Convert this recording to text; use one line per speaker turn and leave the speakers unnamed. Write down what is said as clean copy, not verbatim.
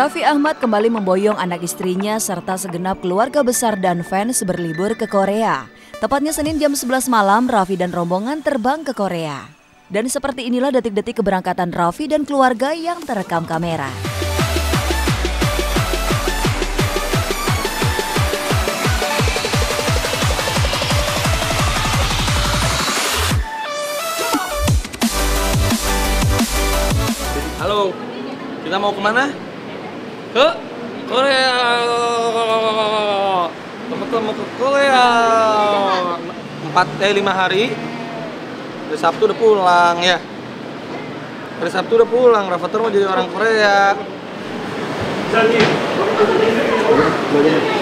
Raffi Ahmad kembali memboyong anak istrinya serta segenap keluarga besar dan fans berlibur ke Korea. Tepatnya Senin jam 11 malam, Raffi dan rombongan terbang ke Korea. Dan seperti inilah detik-detik keberangkatan Raffi dan keluarga yang terekam kamera.
Halo, kita mau kemana? Ke Korea. Teman-teman mau ke Korea. 5 hari. Hari Sabtu udah pulang ya. Hari Sabtu udah pulang. Rafathar mau jadi orang Korea.